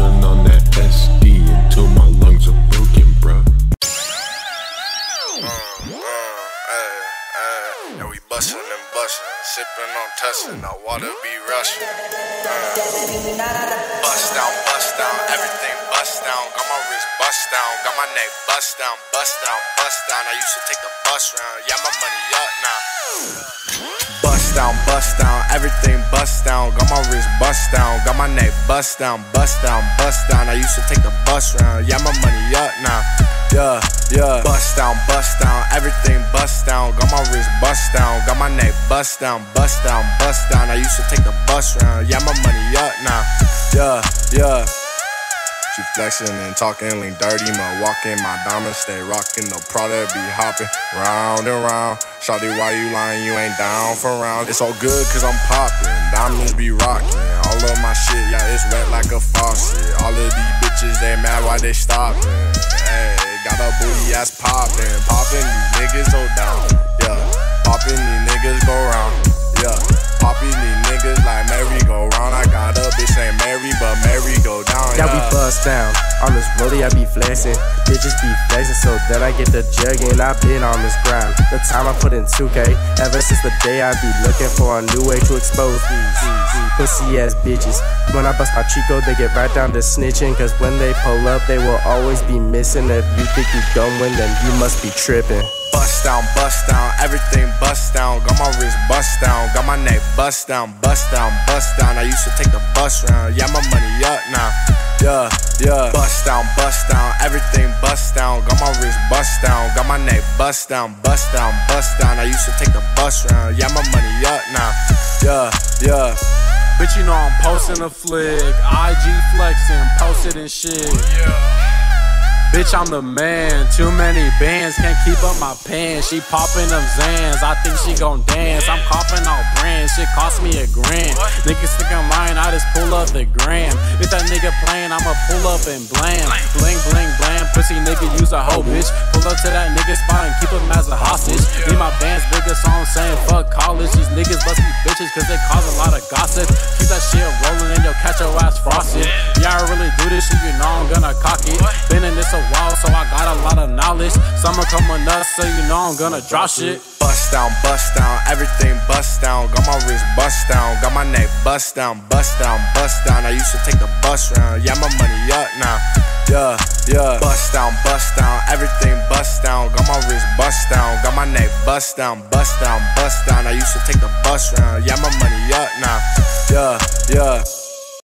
puffin' on that SD until my lungs are broken, bruh. And we bustin' and bustin', sippin' on tussin', now water be rushin'. Bust down, everything bust down. Got my wrist bust down, got my neck bust down, bust down, bust down. I used to take the bus round, yeah, my money up now. Bust down, everything bust down. Got my wrist bust down, got my neck bust down, bust down, bust down. I used to take the bus round, yeah, my money up now. Yeah. Bust down, everything bust down. Got my wrist bust down, got my neck bust down, bust down, bust down. I used to take the bus round, yeah, my money up now. Yeah. She flexin' and talking, lean dirty, my walking, my diamonds stay rockin'. The product be hopping round and round. Shawty, why you lying? You ain't down for round. It's all good cause I'm poppin', diamonds be rockin'. All of my shit, yeah, it's wet like a faucet. All of these bitches, they mad why they stoppin'. Hey, got a booty ass poppin', these niggas so down. Yeah, poppin', these niggas go round. Yeah, poppin' these niggas like merry-go-round. I got a bitch named Mary, but Mary go down. Yeah, we bust down. On this rollie, I be flexing. Bitches be flexing so that I get the jugging. I been on this grind. The time I put in 2K. Ever since the day I be looking for a new way to expose these pussy ass bitches. When I bust my Chico, they get right down to snitching. Cause when they pull up, they will always be missing. If you think you gon' win, then you must be tripping. Bust down, everything bust down. Got my wrist bust down, got my neck bust down, bust down, bust down. I used to take the bus round, yeah, my money up now. Yeah. Bust down, everything bust down. Got my wrist bust down, got my neck bust down, bust down, bust down. I used to take the bus round, yeah, my money up now. Yeah. Bitch, you know I'm posting a flick, IG flexing, posted and shit. Yeah. Bitch, I'm the man, too many bands, can't keep up my pants. She poppin' them Zans, I think she gon' dance. I'm coughing all brands, shit cost me $1 grand. Niggas think I'm lying, I just pull up the gram. If that nigga playin', I'ma pull up and blam. Bling, bling, blam, pussy nigga use a hoe, bitch. Pull up to that nigga spot and keep him as a hostage. Need my band's bigger, so I'm saying fuck college. These niggas must be bitches cause they cause a lot of gossip. Keep that shit rollin' and you'll catch your ass frosted. Yeah, I really do this shit, you know I'm gonna cock it. Been in this a while, so I got a lot of knowledge. Summer coming up, so you know I'm gonna drop shit. Bust down, everything bust down. Got my wrist bust down, got my neck bust down, bust down, bust down. I used to take the bus round, yeah, my money up now. Yeah. Bust down, everything bust down. Got my wrist bust down, got my neck bust down, bust down, bust down. I used to take the bus round, yeah, my money up now. Yeah.